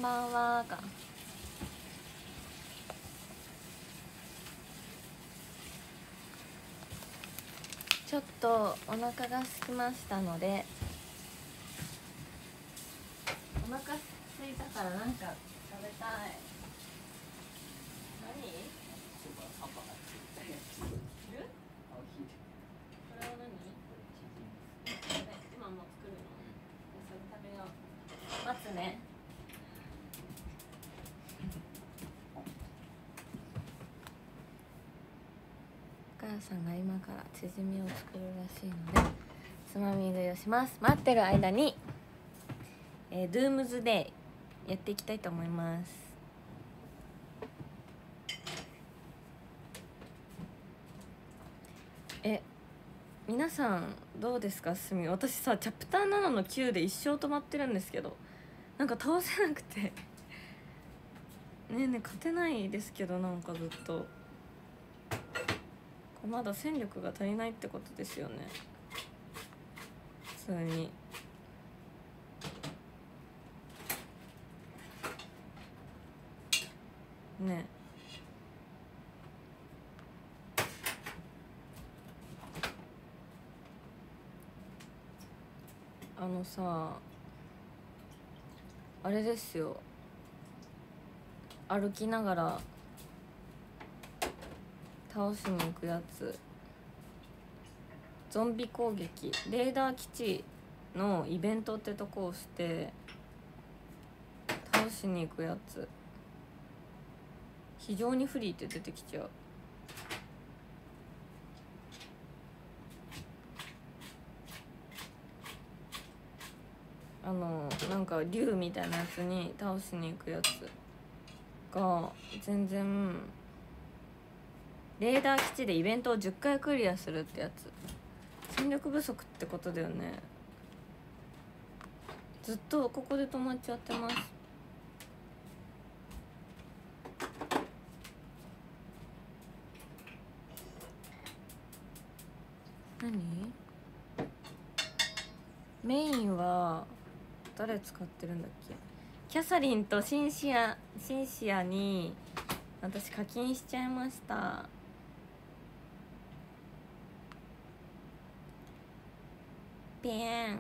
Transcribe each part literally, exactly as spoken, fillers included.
ばんはか。ちょっとお腹が空きましたので、お腹空いたからなんか食べたい。何？いる？これは何？今もう作るの？それ食べよう。待つね。お母さんが今からチヂミを作るらしいのでつまみ食いをします。待ってる間に、えー、ドゥームズデイやっていきたいと思います。え皆さんどうですか？すみ私さチャプターななのきゅうで一生止まってるんですけど、なんか倒せなくてねえねえ勝てないですけど、なんかずっとまだ戦力が足りないってことですよね。普通にね。あのさあれですよ、歩きながら倒しに行くやつ、ゾンビ攻撃レーダー基地のイベントってとこを押して倒しに行くやつ、非常に不利って出てきちゃう。あのなんか竜みたいなやつに倒しに行くやつが全然、レーダー基地でイベントをじゅっかいクリアするってやつ、戦力不足ってことだよね。ずっとここで止まっちゃってます。何？メインは誰使ってるんだっけ？キャサリンとシンシアシンシアに私課金しちゃいました。ペーン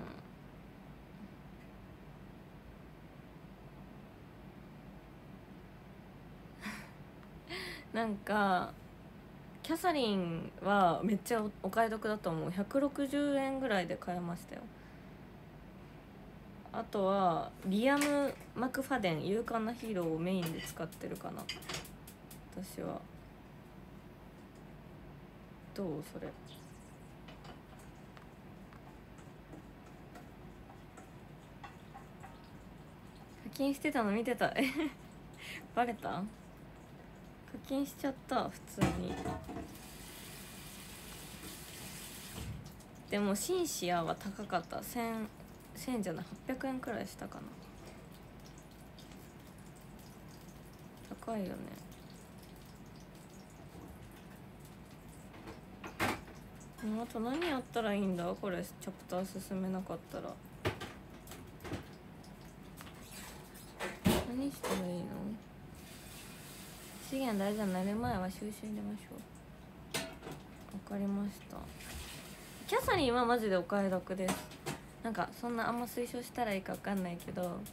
なんかキャサリンはめっちゃお買い得だと思う。ひゃくろくじゅうえんぐらいで買えましたよ。あとはリアム・マクファデン、勇敢なヒーローをメインで使ってるかな私は。どうそれ？課金してたの見てたえバレた？課金しちゃった普通に。でもシンシアは高かった。せんせんじゃないはっぴゃくえんくらいしたかな。高いよね。あと何やったらいいんだこれ、チャプター進めなかったら。何したらいいの？資源大事になる前は収集入れましょう。わかりました。キャサリンはマジでお買い得です。なんかそんなあんま推奨したらいいかわかんないけど、あのー、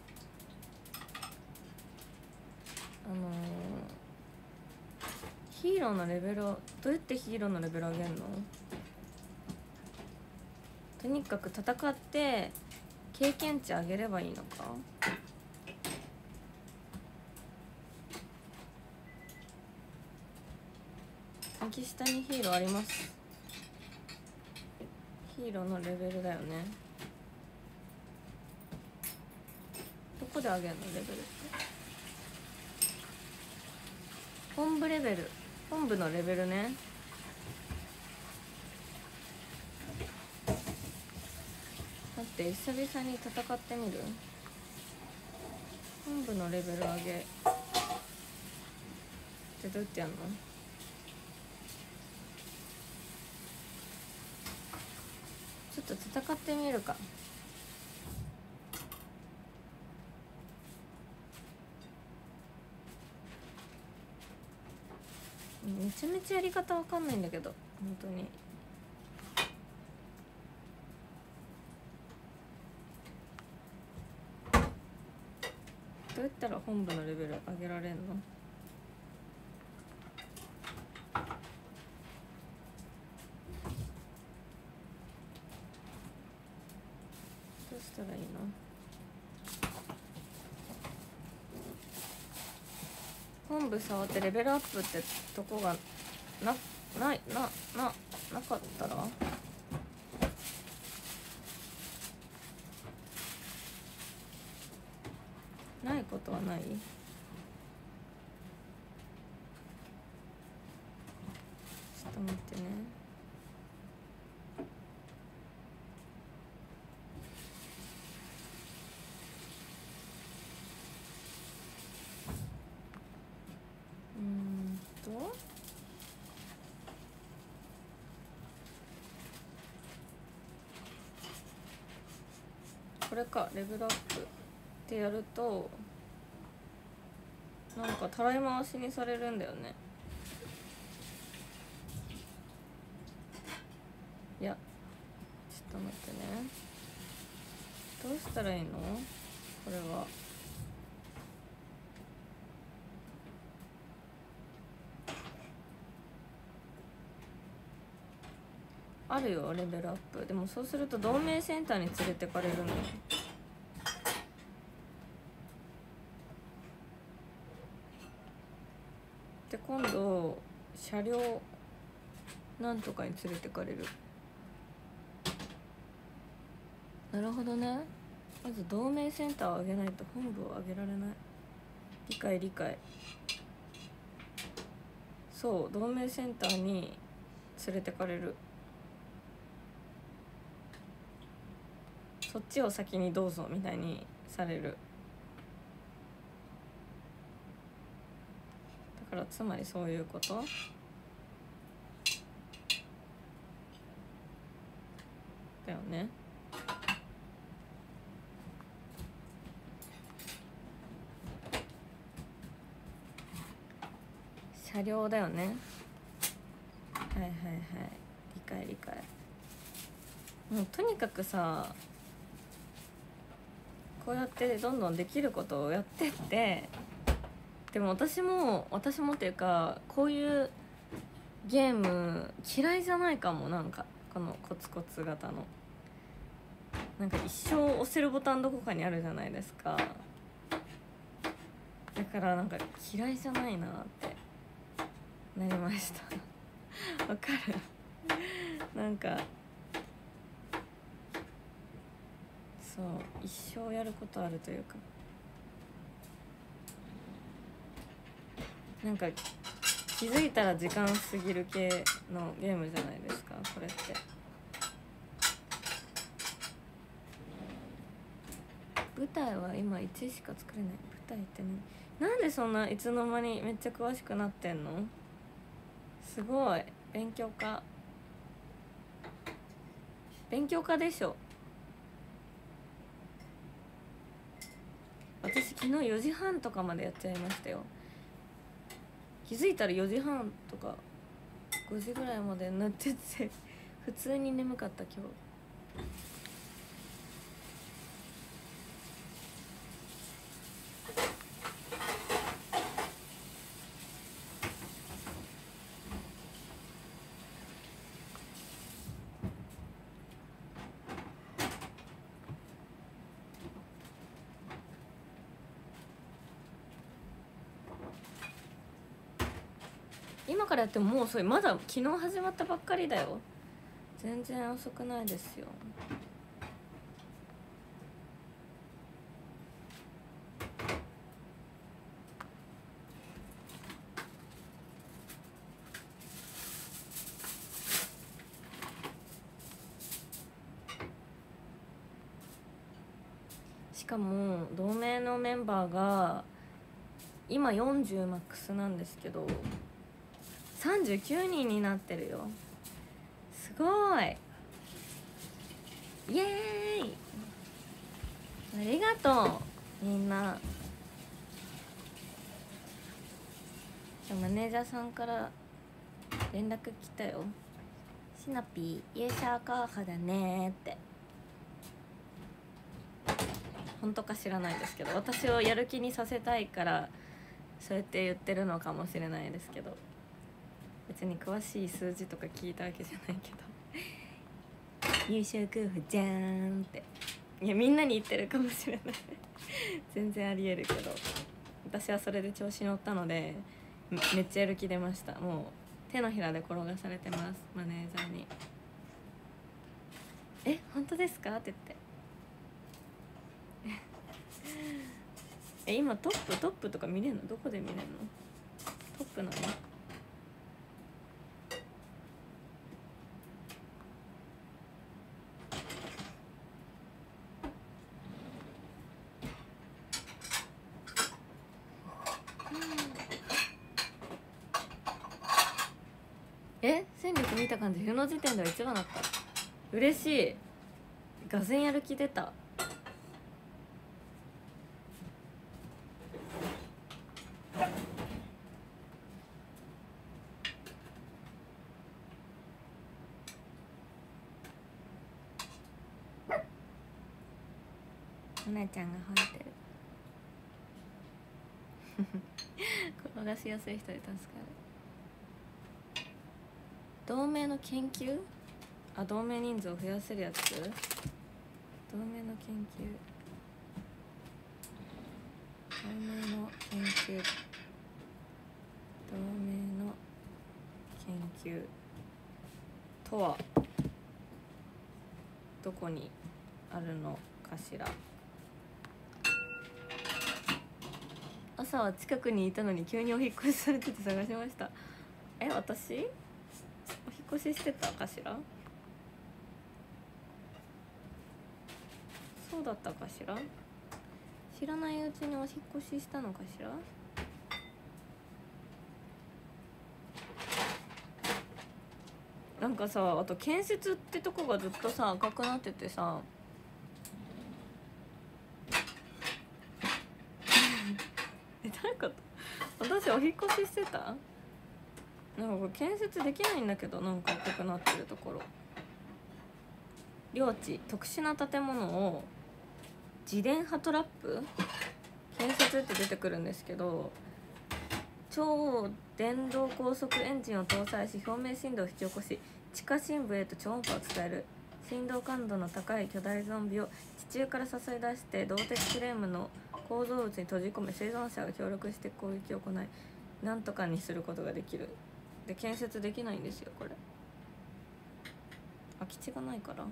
ヒーローのレベルをどうやってヒーローのレベル上げるの？とにかく戦って経験値上げればいいのか？右下にヒーローあります。ヒーローのレベルだよね。どこで上げるのレベルって？本部レベル、本部のレベルね。待って久々に戦ってみる。本部のレベル上げってどうやってやんの？ちょっと戦ってみるか。 めちゃめちゃやり方わかんないんだけど本当に。どうやったら本部のレベル上げられんの？どうしたらいいの？本部触ってレベルアップってとこがなないなななかったらないことはない？ちょっと待ってね。うーんとこれか、レベルアップってやるとなんかたらい回しにされるんだよね。いやちょっと待ってね、どうしたらいいのこれは。あるよレベルアップ。でもそうすると同盟センターに連れてかれるのよ。で今度車両なんとかに連れてかれる。なるほどね。まず同盟センターを上げないと本部を上げられない。理解理解。そう同盟センターに連れてかれる。そっちを先にどうぞみたいにされる。だからつまりそういうことだよね。車両だよね。はいはいはい、理解理解。もうとにかくさこうやってどんどんできることをやってって、でも私も私もっていうかこういうゲーム嫌いじゃないかも。なんかこのコツコツ型のなんか一生押せるボタンどこかにあるじゃないですか。だからなんか嫌いじゃないなってなりましたわかるなんかそう一生やることあるというか、なんか気づいたら時間過ぎる系のゲームじゃないですかこれって。舞台は今いちしか作れない。舞台って何？なんでそんないつの間にめっちゃ詳しくなってんの？すごい勉強家勉強家でしょ。私昨日よじはんとかまでやっちゃいましたよ。気づいたらよじはんとかごじぐらいまでなってて普通に眠かった今日。今からやってももう遅い。まだ昨日始まったばっかりだよ。全然遅くないですよ。しかも同盟のメンバーが今よんじゅうマックスなんですけどさんじゅうきゅうにんになってるよ。すごいイエーイありがとうみんな。マネージャーさんから連絡来たよ。シナピー優勝候補だねって本当か知らないですけど、私をやる気にさせたいからそうやって言ってるのかもしれないですけど、別に詳しい数字とか聞いたわけじゃないけど優勝候補じゃーんって、いやみんなに言ってるかもしれない全然ありえるけど、私はそれで調子乗ったので め, めっちゃやる気出ました。もう手のひらで転がされてます、マネージャーに。え本当ですかって言ってえ今トップトップとか見れるの？どこで見れるの？トップなの？え戦力見た感じ、冬の時点では一番だった。嬉しい。がぜんやる気出た。おなちゃんが吠えてる転がしやすい人で助かる。同盟の研究、あ同盟人数を増やせるやつ、同盟の研究、同盟の研究、同盟の研究とはどこにあるのかしら。朝は近くにいたのに急にお引っ越しされてて探しました。え私お引っ越ししてたかしら。そうだったかしら。知らないうちにお引っ越ししたのかしら。なんかさ、あと建設ってとこがずっとさ赤くなっててさえどういうこと？私お引っ越ししてた？なんかこれ建設できないんだけど、なんか赤くなってるところ。領地特殊な建物を自電波トラップ建設って出てくるんですけど、超電動高速エンジンを搭載し表面振動を引き起こし地下深部へと超音波を伝える。振動感度の高い巨大ゾンビを地中から誘い出して動的フレームの構造物に閉じ込め、生存者が協力して攻撃を行いなんとかにすることができる。で建設できないんですよこれ、空き地がないから。こ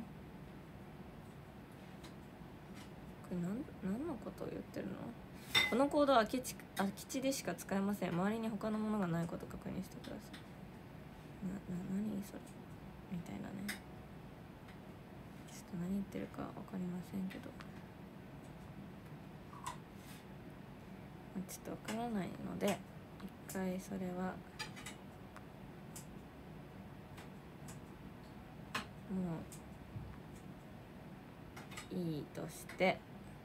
れ何何のことを言ってるの？このコードは空き地、空き地でしか使えません。周りに他のものがないことを確認してください。な、な、何それみたいなね。ちょっと何言ってるか分かりませんけど、ちょっと分からないので一回それはもういいとして、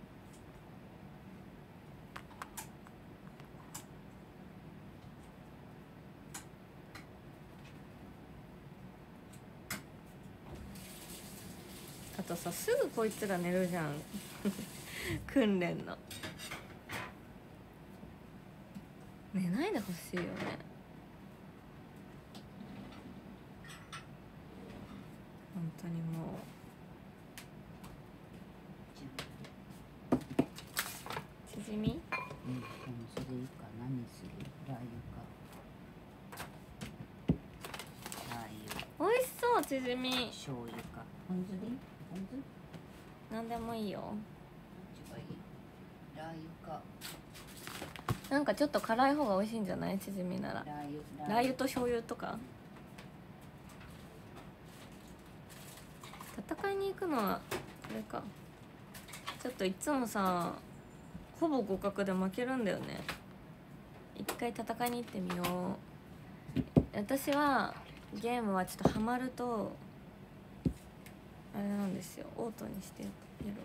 あとさすぐこいつら寝るじゃん訓練の。寝ないでほしいよね。本当にもうチヂミ？うん、 それいいか。何する？ラー油か。ラー油。 美味しそうチヂミ。 醤油か。ポン酢でいい？ポン酢？ なんでもいいよ。 どっちがいい？ラー油か。 なんかちょっと辛い方が美味しいんじゃない？チヂミなら。 ラー油。 ラー油と醤油とか。戦いに行くのはこれか。ちょっといつもさほぼ互角で負けるんだよね。一回戦いに行ってみよう。私はゲームはちょっとハマるとあれなんですよ、オートにしてやる。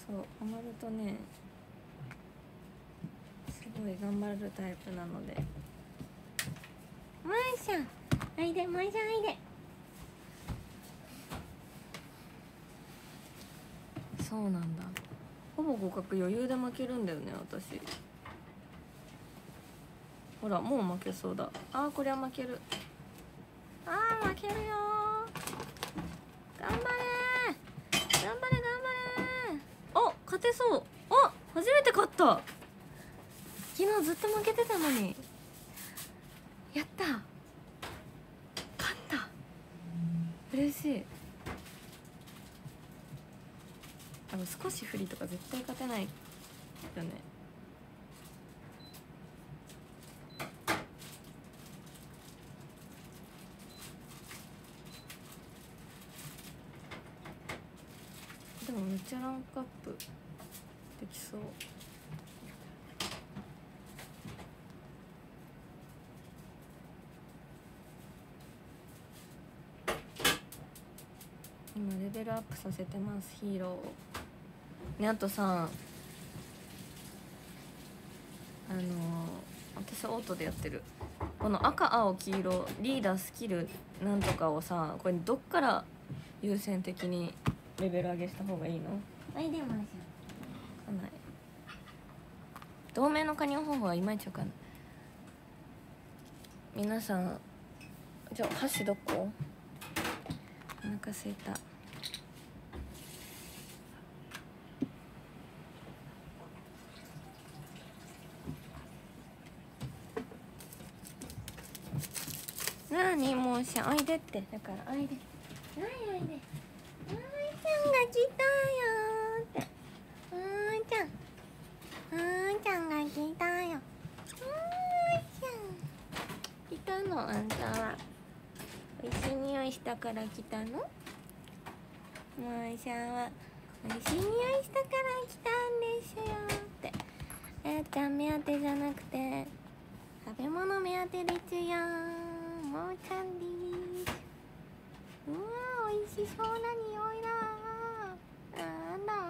そうハマるとねすごい頑張るタイプなので。マーシャンおいで、マーシャンおいで。そうなんだ、ほぼ互角余裕で負けるんだよね私。ほらもう負けそうだ。あーこれは負ける。あー負けるよー。頑張れー頑張れ頑張れ。お勝てそう。あ初めて勝った。昨日ずっと負けてたのにやった、勝った、嬉しい。あの少し不利とか絶対勝てないよね。でもめっちゃランクアップできそう。今レベルアップさせてますヒーローをね。あとさあのー、私オートでやってるこの赤青黄色リーダースキルなんとかをさ、これどっから優先的にレベル上げした方がいいの？ おいでマーシャン。 わかんない。同盟の加入方法はいまいちわかんない。皆さんじゃあ箸どこ？お腹すいた。なにもうしゃおいでって。だからおいで。はいおいで。あーちゃんが来たよーって。あーちゃんあーちゃんが来たよ。あーちゃん来たの。あんたはおいしい匂いしたから来たの？もーしゃんはおいしい匂いしたから来たんですよって。あーちゃん目当てじゃなくて食べ物目当てですよ。もうちゃんです。うわーおいしそうな匂いだ。なんだ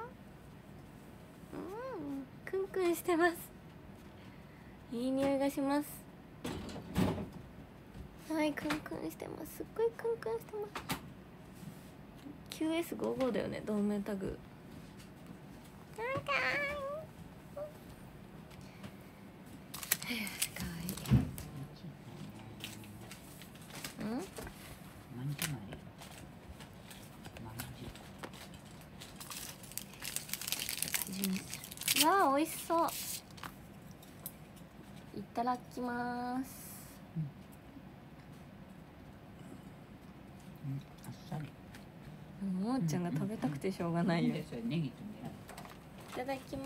うんクンクンしてます。いい匂いがします。はいクンクンしてます。すっごいクンクンしてます。 キューエスごじゅうご だよね同盟タグ。なんかーいかわいい。うんわあ美味しそう。いただきます。 うんあっさり。 もーちゃんが食べたくてしょうがないよ。いそれネギとね。 ただきます。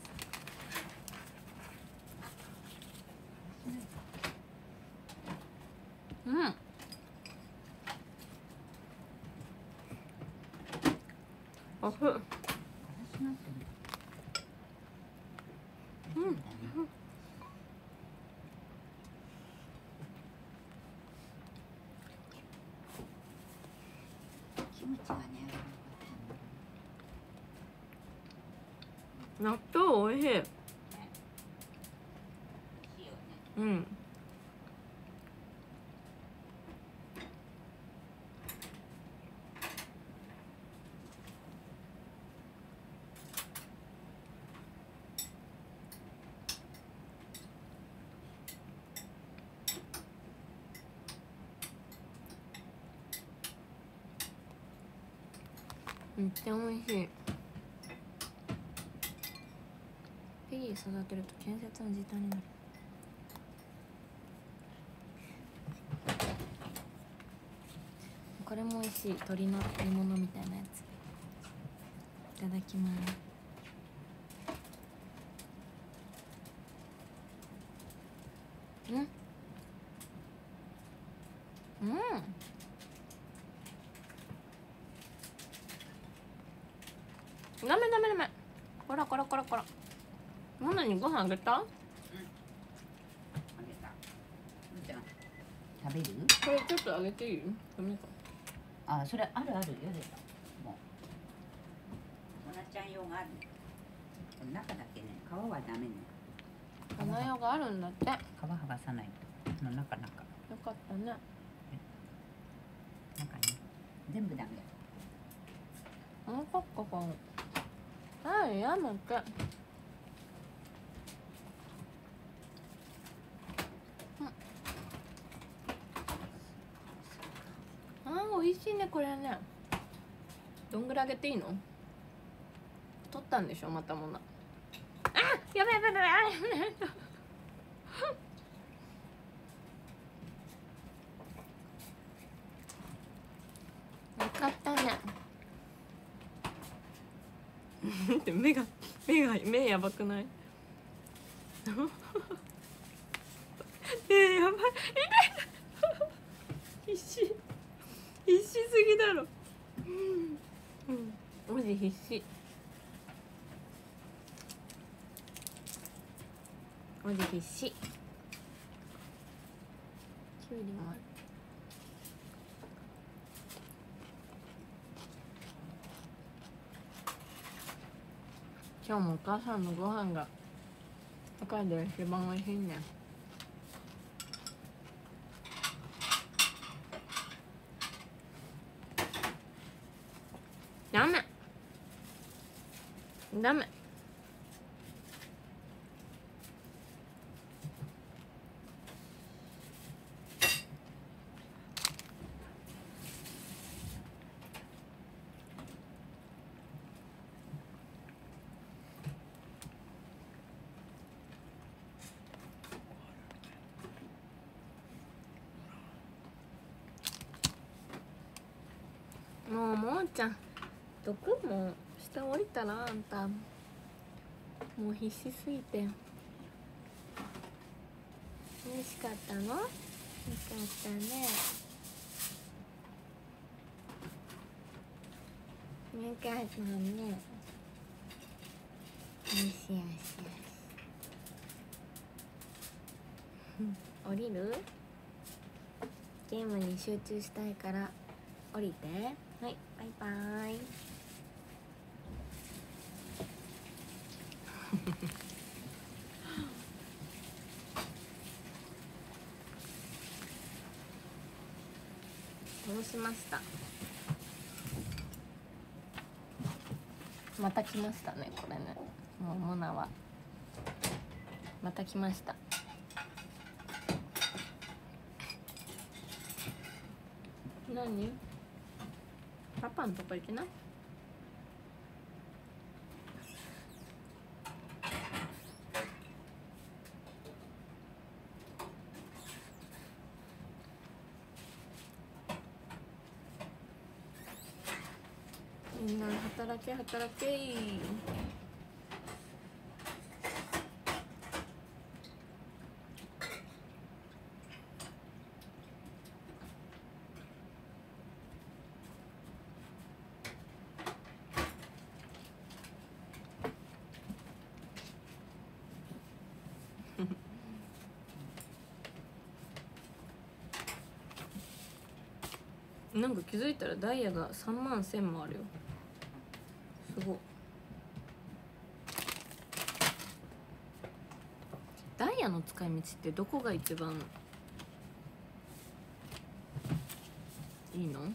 うんおふうんキムチがね。 納豆美味しい。 いいよね。 うんめっちゃ美味しい。ペギー育てると建設の時短になる。これも美味しい。鶏の煮物みたいなやつ。いただきます。うんうんダメダメダメ。こらこらこらこら。ママにご飯あげた？ あげた。むーちゃん食べる？ これちょっとあげていい？ダメか。 あ、それあるあるよで。もう。友達ちゃん用があるね。中だけね、皮はダメね。 花用があるんだって。皮剥がさないと。この中中。 よかったね。 中に全部ダメだ。 もうかっここの。あいやめて。あー美味しいねこれね。どんぐらいあげていいの？取ったんでしょまたもな。あやばいやばいやばい。よかったね。って目が目が目やばくない？えやばい痛い。必死必死すぎだろ。うん、マジ必死。マジ必死。きゅうりもある。今日もお母さんのご飯が世界で一番美味しいね。ダメダメ。もうもうちゃん毒も下降りたらあんたもう必死すぎて。美味しかったの？よかったね。よかったね。よしよしよし。降りる？ゲームに集中したいから降りて。はい、バイバイ。戻しました。また来ましたねこれね。もうモナはまた来ました。何？パパのとこ行けない？みんな働け働けー。なんか気づいたらダイヤがさんまんせんもあるよ。すごい。ダイヤの使い道ってどこが一番いいの？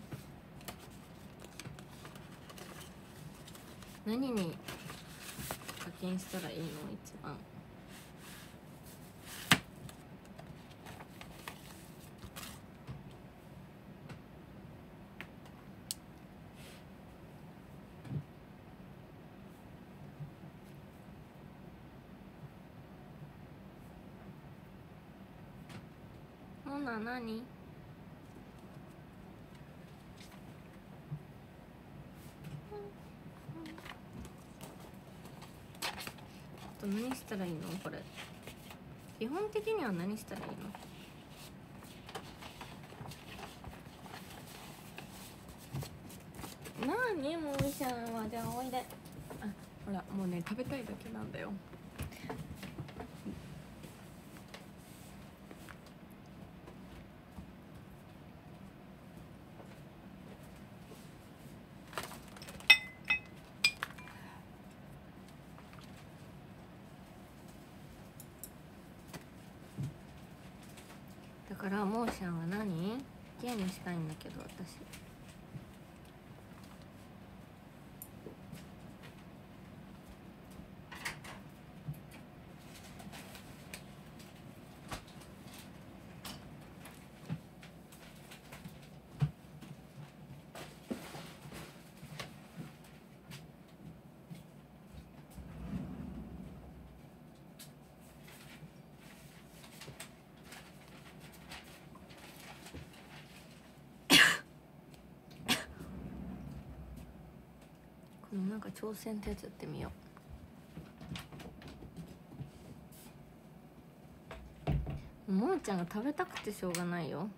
何に課金したらいいの一番？モナ何？あと何したらいいのこれ？基本的には何したらいいの？なにもういちゃんはじゃあおいで。あほらもうね食べたいだけなんだよ。 からモーションは何？ゲームしたいんだけど私。このなんか挑戦ってやつやってみよう。ももちゃんが食べたくてしょうがないよ。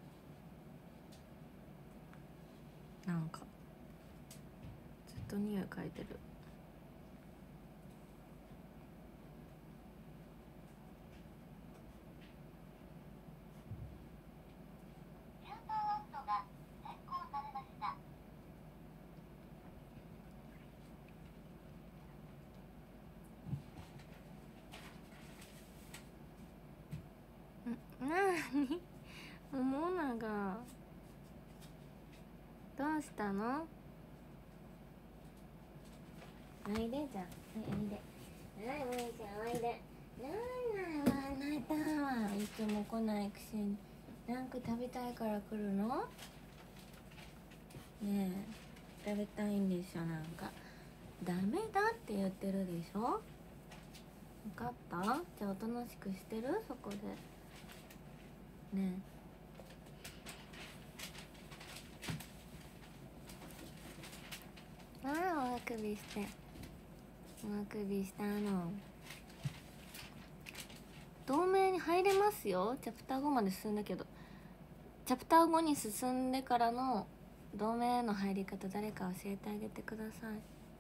なんかずっと匂い嗅いでる。なーにモナがどうしたの？おいでじゃん、はい、おいで。はい、もいちゃんおいで。なんなのあなたはいつも来ないくせになんか食べたいから来るの？ねえ、食べたいんでしょ。なんかダメだって言ってるでしょ。分かった？じゃあおとなしくしてる？そこでねえ。ああ、おあくびしておあくびしたの。同盟に入れますよ。チャプターごまで進んだけど、チャプターごに進んでからの同盟への入り方誰か教えてあげてください。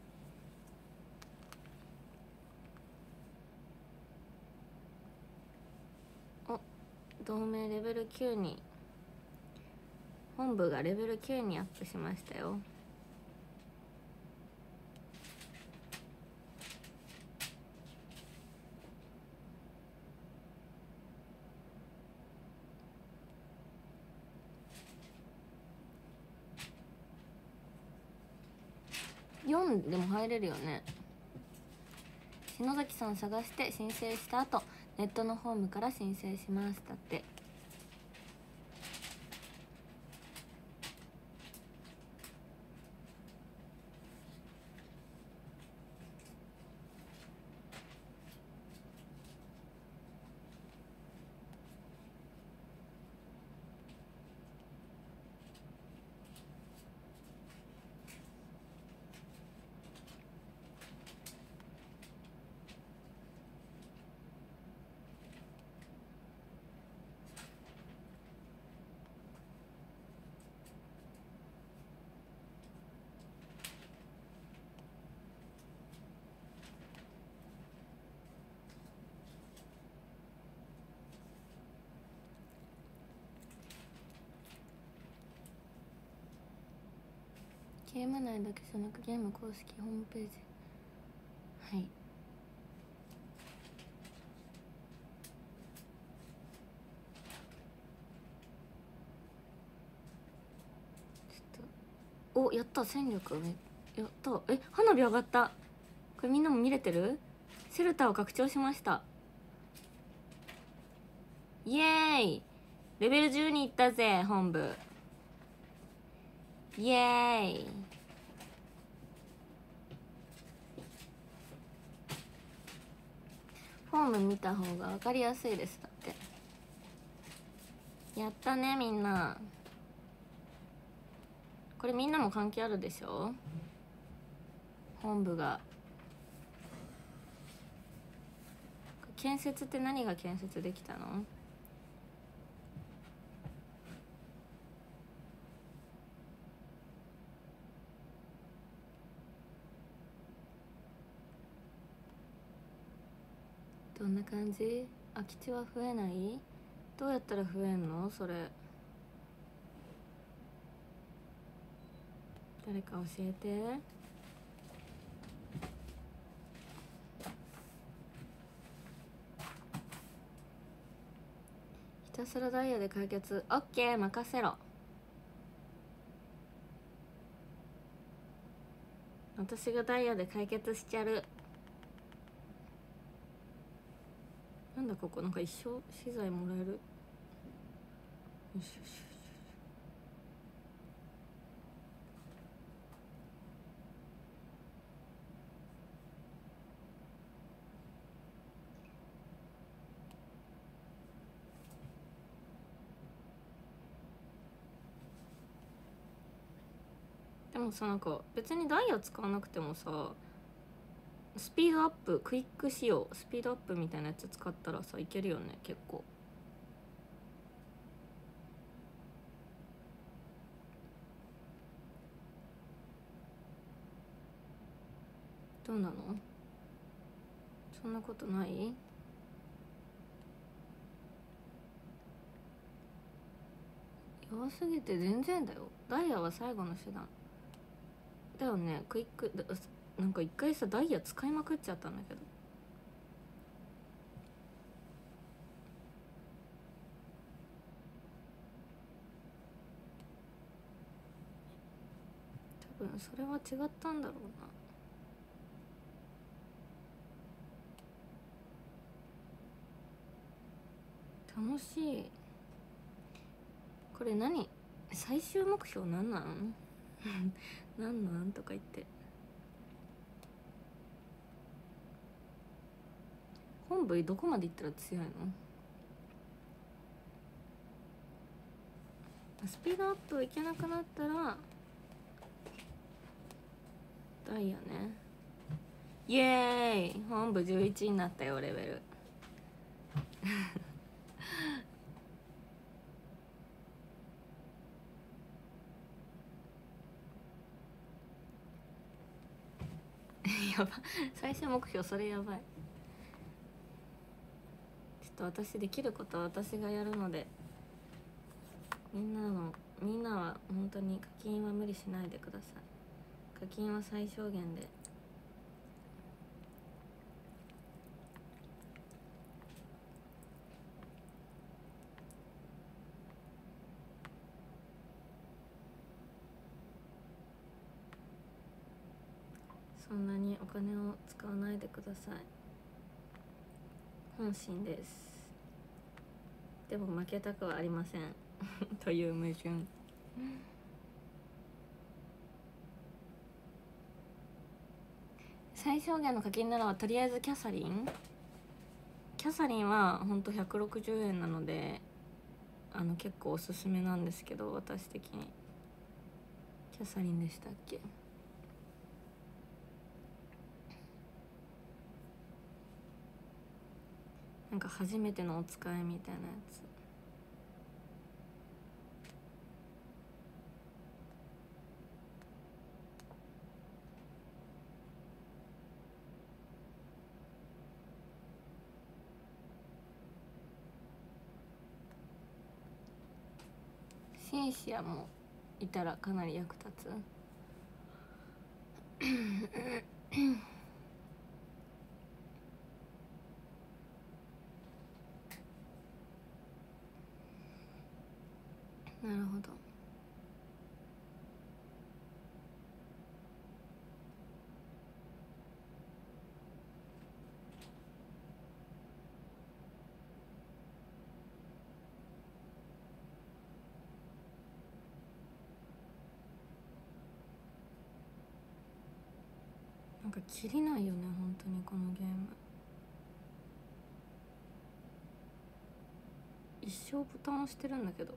お、同盟レベルきゅうに、本部がレベルきゅうにアップしましたよ。よんでも入れるよね。篠崎さん探して申請した後ネットのホームから申請します。だってゲーム内だけじゃなくゲーム公式ホームページ、はい、ちょっとおやった。戦力めやった。え、花火上がった。これみんなも見れてる？シェルターを拡張しました。イエーイ、レベルじゅうにいったぜ本部。イエーイ。フォーム見た方が分かりやすいです。だってやったねみんな。これみんなも関係あるでしょ。本部が建設って何が建設できたの？どんな感じ？空き地は増えない？どうやったら増えんのそれ？誰か教えて。一たすらダイヤで解決。オッケー、任せろ。私がダイヤで解決しちゃる。なんだここ、なんか一生資材もらえる。よしよしよし。でもさ、なんか別にダイヤ使わなくてもさ、スピードアップ、クイック仕様、スピードアップみたいなやつ使ったらさ、いけるよね、結構。どうなの？そんなことない？弱すぎて全然だよ。ダイヤは最後の手段だよね。クイックだ、なんか一回さダイヤ使いまくっちゃったんだけど。多分それは違ったんだろうな。楽しい。これ何、最終目標なんなんなんなんとか言って。本部どこまで行ったら強いの？スピードアップいけなくなったらダイヤね。イエーイ、本部じゅういちになったよ、レベルやば、最終目標それやばい。ちょっと私できることは私がやるので、みんなのみんなは本当に課金は無理しないでください。課金は最小限で。そんなにお金を使わないでください。本心です。でも負けたくはありませんという矛盾。最小限の課金ならはとりあえずキャサリンキャサリンはほんとひゃくろくじゅうえんなので、あの結構おすすめなんですけど、私的に。キャサリンでしたっけ？なんか初めてのお使いみたいなやつ。シンシアもいたらかなり役立つなるほど。なんか切りないよね、本当にこのゲーム。一生ボタン押してるんだけど。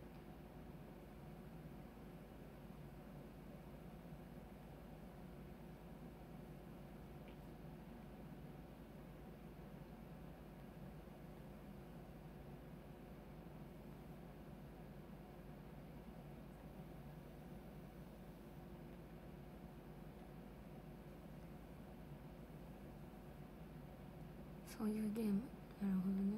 そういうゲーム。なるほどね。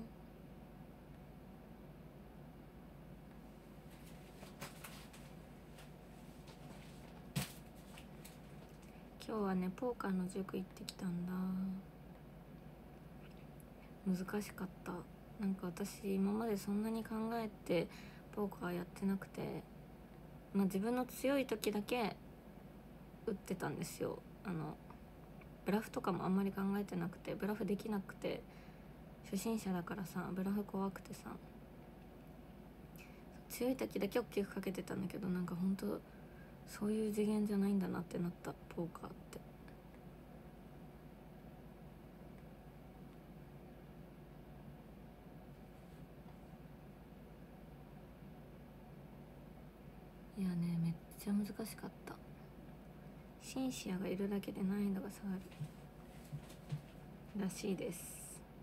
今日はねポーカーの塾行ってきたんだ。難しかった。 なんか私今までそんなに考えてポーカーやってなくて、まあ、自分の強い時だけ打ってたんですよ。あのブラフとかもあんまり考えてなくて、ブラフできなくて、初心者だからさブラフ怖くてさ、強い時だけ大きくかけてたんだけど、なんかほんとそういう次元じゃないんだなってなった、ポーカーって。いやね、めっちゃ難しかった。シンシアがいるだけで難易度が下がるらしいです。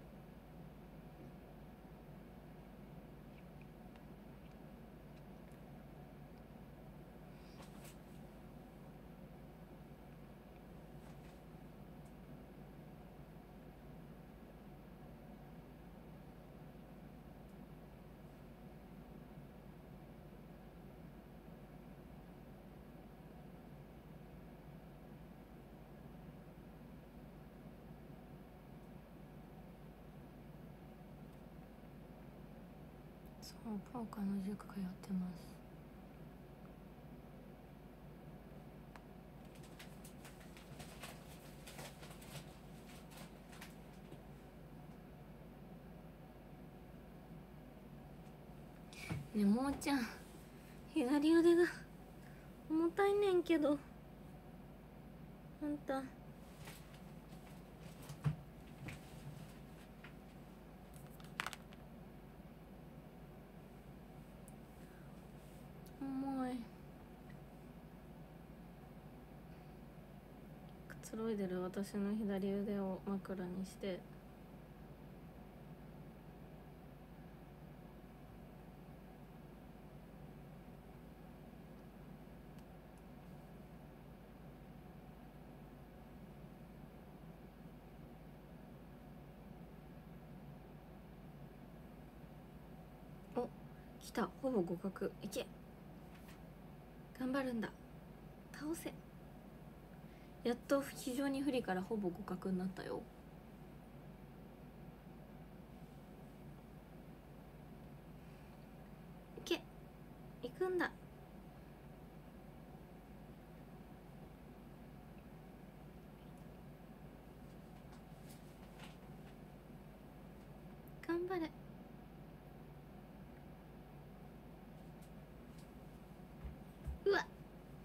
そう、ポーカーの塾通ってます。ね、もーちゃん左腕が重たいねんけど、あんた重い。くつろいでる私の左腕を枕にして、お、来た、ほぼ互角。いけ、頑張るんだ、倒せ。やっと非常に不利からほぼ互角になったよ。いけ、行くんだ。頑張れ。うわ、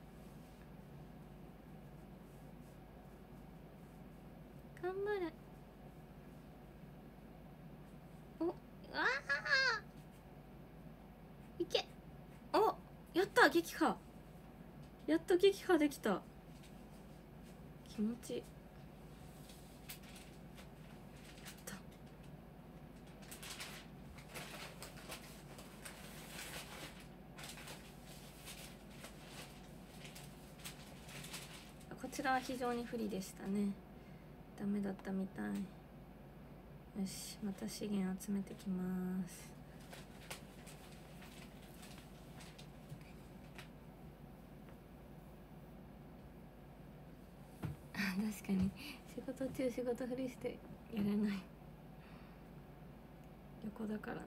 頑張れ。お、ああ、いけ。お、やった、撃破。やっと撃破できた。気持ちいい。こちらは非常に不利でしたね。ダメだったみたい。よし、また資源集めてきます。確かに仕事中仕事ふりしてやれない横だからね。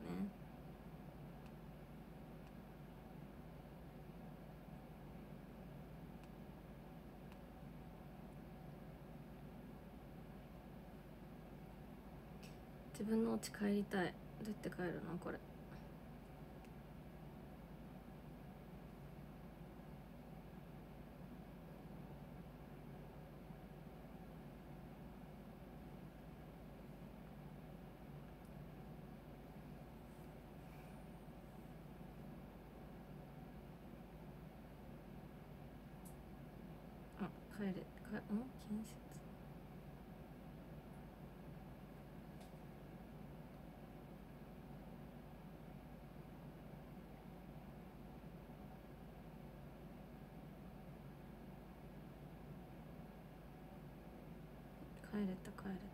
自分の家帰りたい。どうやって帰るのこれ。あ、帰れ、か、ん、建設。帰れた帰れた。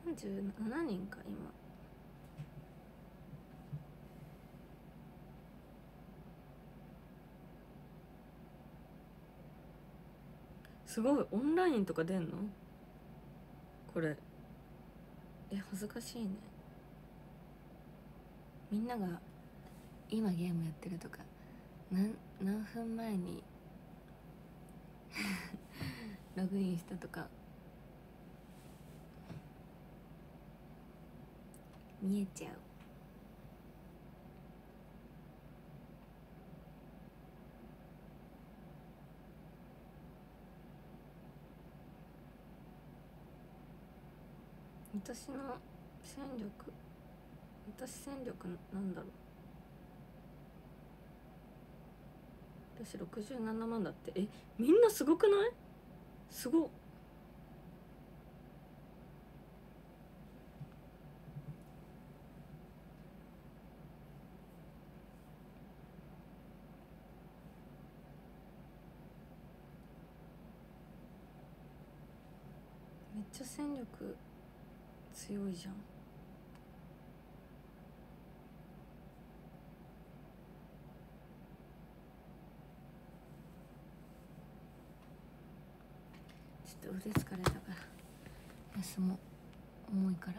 さんじゅうななにんか今。すごい、オンラインとか出んのこれ。え、恥ずかしいね。みんなが今ゲームやってるとか、何何分前にログインしたとか見えちゃう。私の戦力、私戦力なんだろう。私ろくじゅうななまんだって。え、みんなすごくない？すごっ。めっちゃ戦力強いじゃん。ちょっと腕疲れたから休もう。重いから。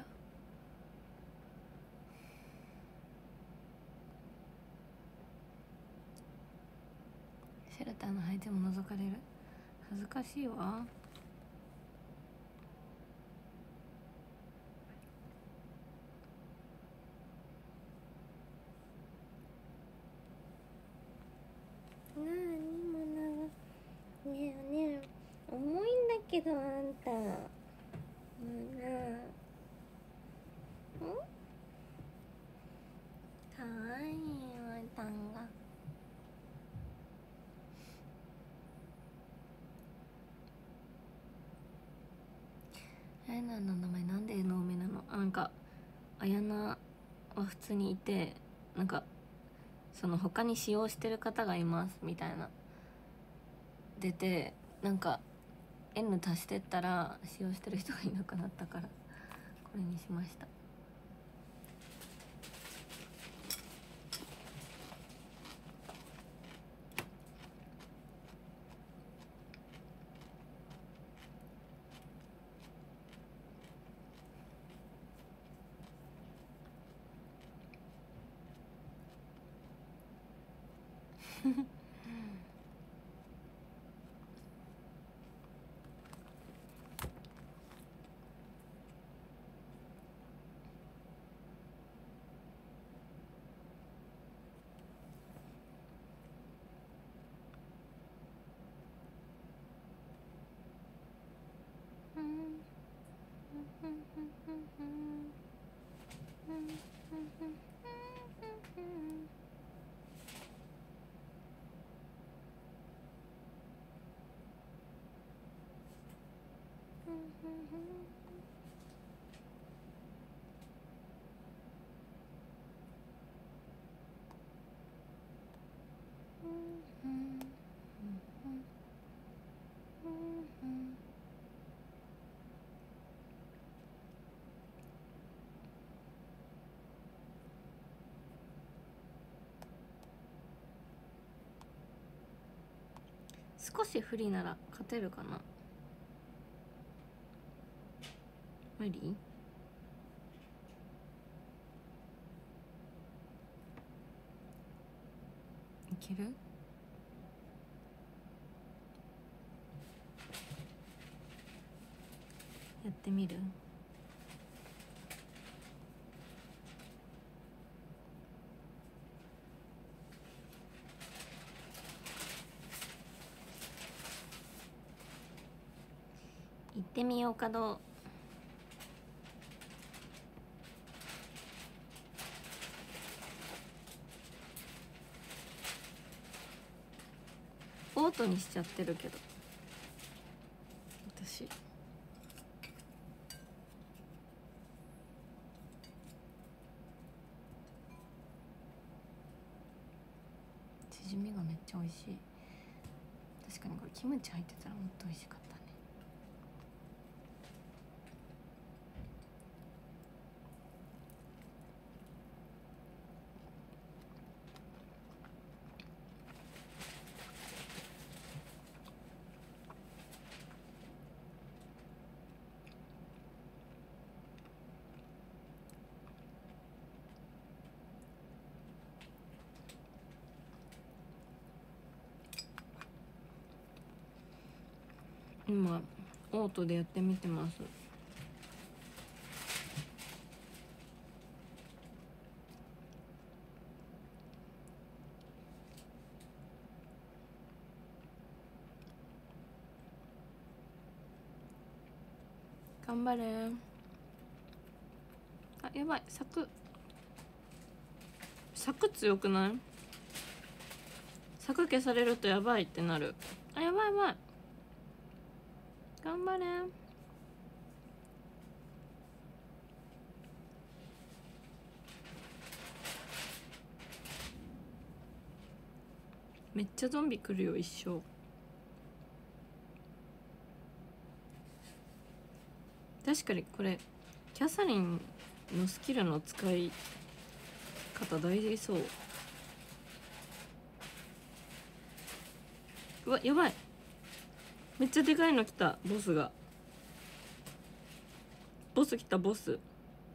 シェルターの相手も覗かれる。恥ずかしいわ。なあにもな。ねえねえ、重いんだけどあんた。なあ、ん？かわいいわたんが。あやなの名前なんで江上なの？なんかあやなは普通にいて、なんかその他に使用してる方がいますみたいな出て、なんか N 足してったら使用してる人がいなくなったからこれにしました。少し不利なら勝てるかな。無理？いける？やってみる？行ってみようかどう。オートにしちゃってるけど私。チヂミがめっちゃ美味しい。確かにこれキムチ入ってたらもっと美味しかったね。 今オートでやってみてます。頑張れ。あ、やばい、柵柵強くない？柵消されるとやばいってなる。あ、やばいやばい、頑張れ。めっちゃゾンビ来るよ一生。確かにこれキャサリンのスキルの使い方大事そう。うわ、やばい、めっちゃでかいの来た。ボスがボス来た。ボス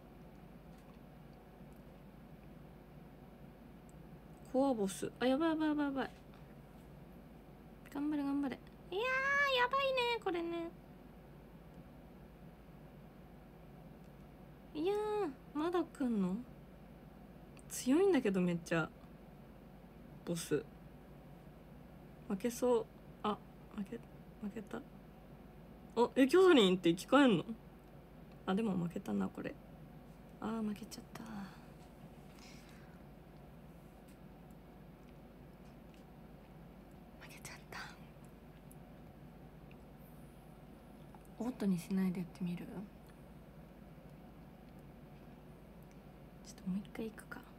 コアボス。あ、やばいやばいやばいやばい、頑張れ頑張れ。いやーやばいねこれね。いやーまだ来んの？強いんだけどめっちゃ。ボス負けそう。あ、負け負けた。あ、え、キャサリンって生き返んの？あ、でも負けたなこれ。あー負けちゃった。負けちゃった。オートにしないでやってみる？ちょっともう一回いくか。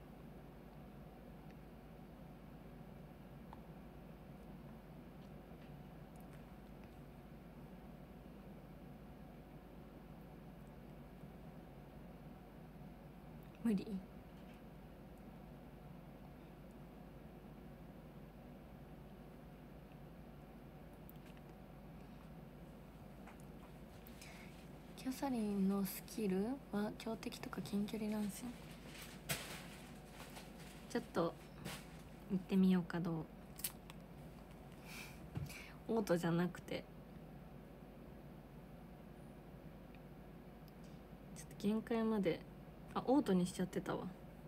無理？キャサリンのスキルは強敵とか近距離なんですよ。ちょっと行ってみようか。どう？オートじゃなくてちょっと限界まで。あ、オートにしちゃってたわ。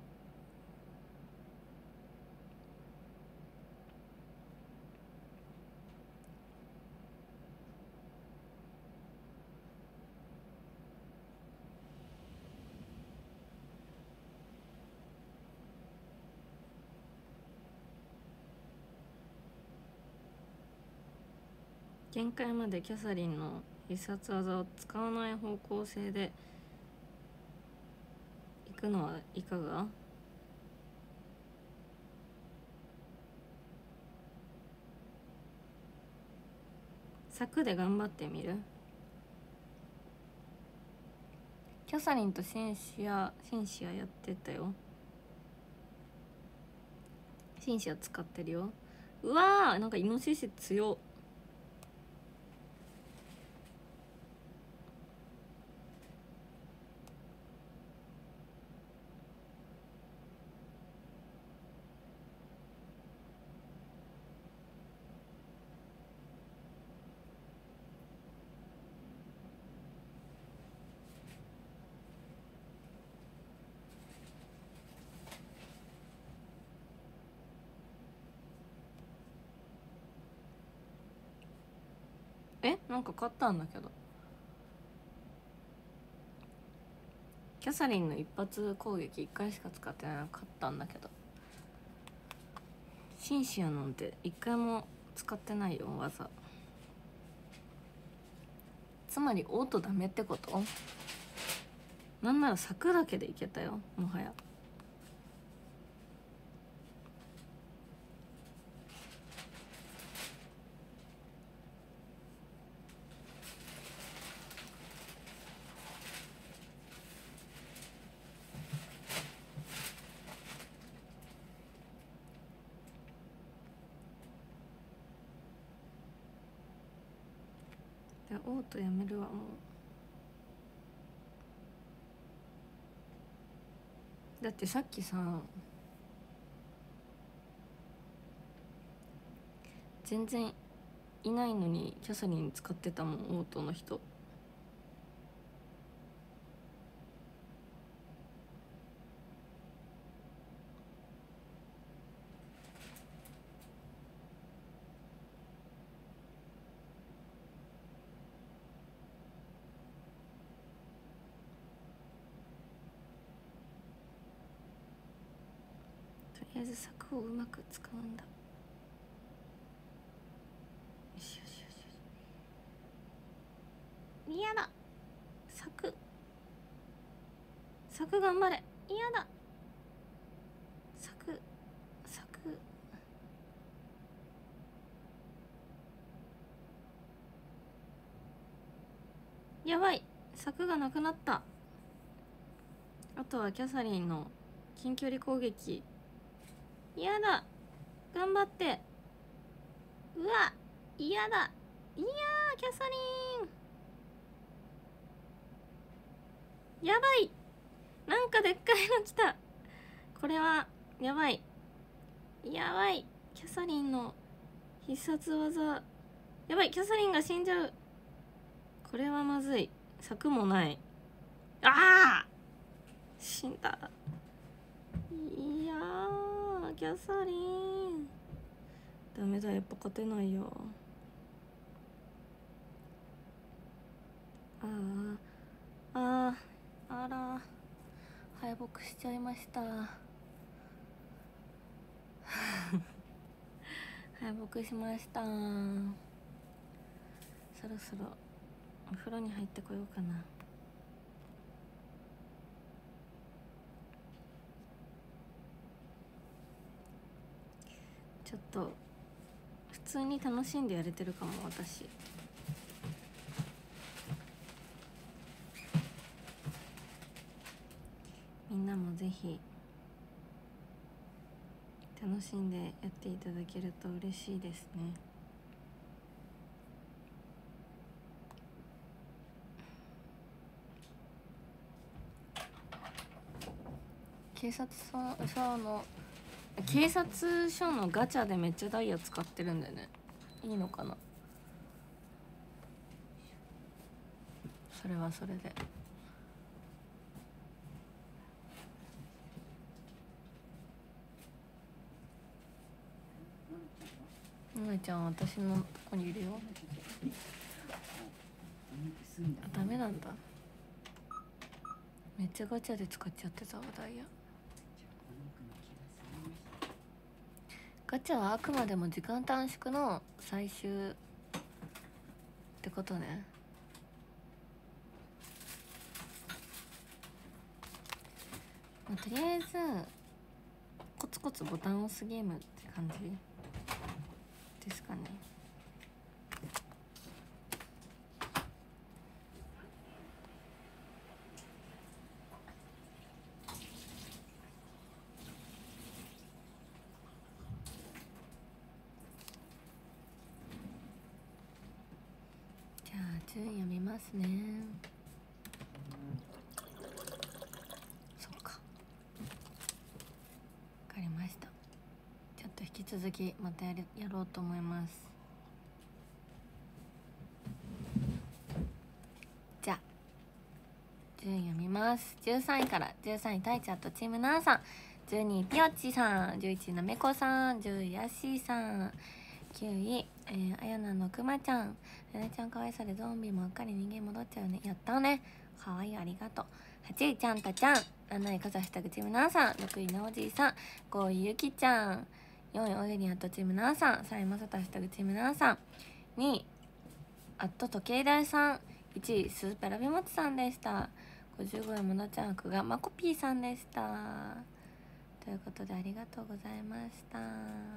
限界までキャサリンの必殺技を使わない方向性で行くのはいかが？柵で頑張ってみる？キャサリンとシンシアシンシアやってたよ。シンシア使ってるよ。うわー、なんかイノシシ強っ。え、なんか勝ったんだけど。キャサリンの一発攻撃いっかいしか使ってないの勝ったんだけど、シンシアなんていっかいも使ってないよ技。つまりオートダメってこと？なんなら柵だけでいけたよもはや。いやオートやめるわもう。だってさっきさ全然いないのにキャサリン使ってたもん、オートの人。とりあえず柵をうまく使うんだ。よしよしよしよし。嫌だ、柵柵頑張れ。嫌だ、柵柵。やばい、柵がなくなった。あとはキャサリンの近距離攻撃。嫌だ、頑張って。うわ、嫌だ。いやー、キャサリンやばい。なんかでっかいの来た。これはやばい、やばい。キャサリンの必殺技。やばい、キャサリンが死んじゃう。これはまずい。柵もない。ああ、死んだ。いやー、キャサリンダメだ、やっぱ勝てないよ。ああああ、あら敗北しちゃいました敗北しました。そろそろお風呂に入ってこようかな。ちょっと普通に楽しんでやれてるかも、私。みんなもぜひ楽しんでやっていただけると嬉しいですね。警察署の警察署のガチャでめっちゃダイヤ使ってるんだよね。いいのかな、それはそれで。のなちゃん私のとこにいるよ。あ、ダメなんだ。めっちゃガチャで使っちゃってたわ、ダイヤ。ガチャはあくまでも時間短縮の最終ってことね。まあ、とりあえずコツコツボタンを押すゲームって感じですかね。じゃあ順位読みますね。そっか、わかりました。ちょっと引き続きまたやりやろうと思います。じゃあ順位読みます。じゅうさんいからじゅうさんいタイチャットチームナーさん、じゅうにいピヨッチさん、じゅういちいなめこさん、じゅういヤッシーさん、きゅうい、えー、あやなのくまちゃん。レナちゃんかわいさでゾンビもうっかり人間戻っちゃうね。やったね、かわいい、ありがとう。はちいちゃんたちゃん、なないかざしたぐチームナーさん、ろくいなおじいさん、ごいゆきちゃん、よんいオゲリアットチームナーさん、さんいまさたしたぐチームナーさん、にいアット時計台さん、いちいスーペラビモチさんでした。ごじゅうごいものちゃんくがマコピーさんでした。ということでありがとうございました。